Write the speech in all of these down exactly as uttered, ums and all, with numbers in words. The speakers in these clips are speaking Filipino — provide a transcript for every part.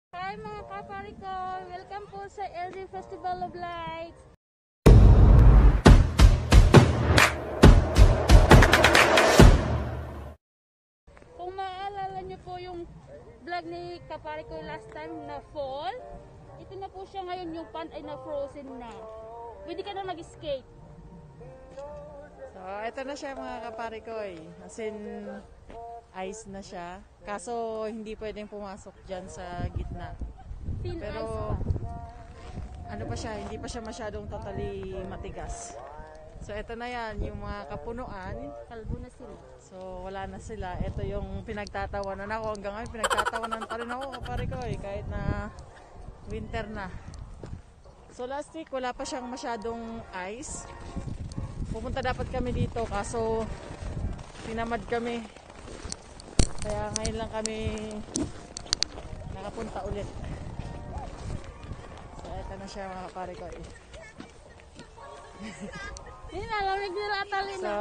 Hi mga Kaparekoy! Welcome po sa L D Festival of Lights! Kung maaalala nyo po yung vlog ni Kaparekoy last time na fall, ito na po siya ngayon, yung pond ay na frozen na. Pwede ka na mag-skate. So, ito na siya mga Kaparekoy. As in, ice na siya. Kaso, hindi pwedeng pumasok dyan sa gitna. Thin Pero, ice pa. ano pa siya, hindi pa siya masyadong totally matigas. So, ito na yan, yung mga kapunuan. Kalbo na sila. So, wala na sila. Ito yung pinagtatawanan ako. Hanggang ngayon, pinagtatawanan pa rin ako, Kaparekoy. Kahit na winter na. So, last week, wala pa siyang masyadong ice. Pupunta dapat kami dito, kaso tinamad kami. Kaya ngayon lang kami nakapunta ulit. So, ito na siya mga Kaparekoy. Hindi na, lamig nila atalin na. So,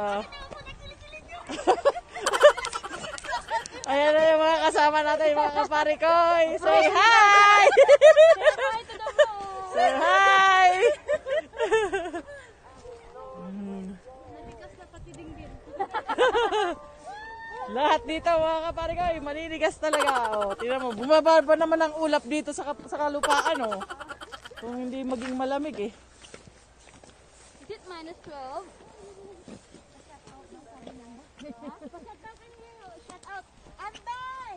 ayan na yung mga kasama natin, yung mga Kaparekoy. Say hi! Hi to the vlog! Say hi! Nalikas na pati dinggin. Lahat dito mga Kaparekoy, maliligas talaga. O, tingnan mo, bumaba ba naman ang ulap dito sa, sa kalupaan, o. Kung hindi maging malamig eh. Is it minus twelve? Shut up! Antay!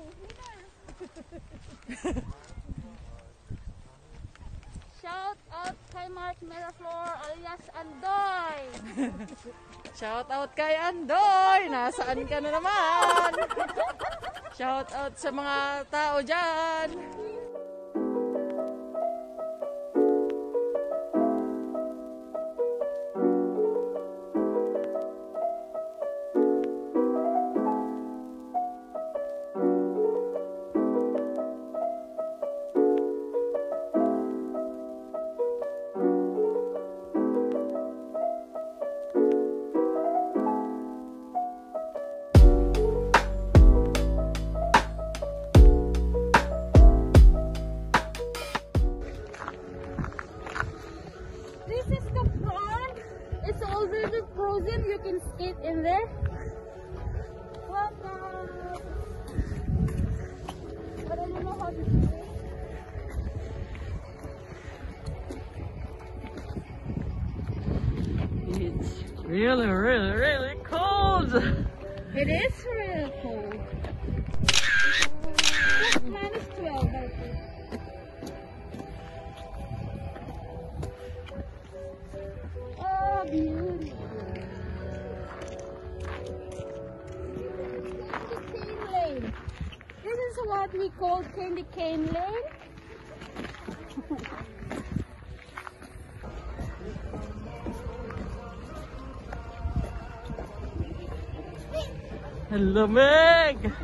Shout out kay Mark Miraflor alias Andoy! Shout out kay Andoy! Nasaan ka na naman? Shout out sa mga tao dyan! This is the pond. It's already frozen. You can skate in there. Welcome. But I don't know how to do it. It's really, really, really cold! It is real cold. It's minus twelve, I think. Oh, beautiful. Candy cane lane. This is what we call candy cane lane. Lamig!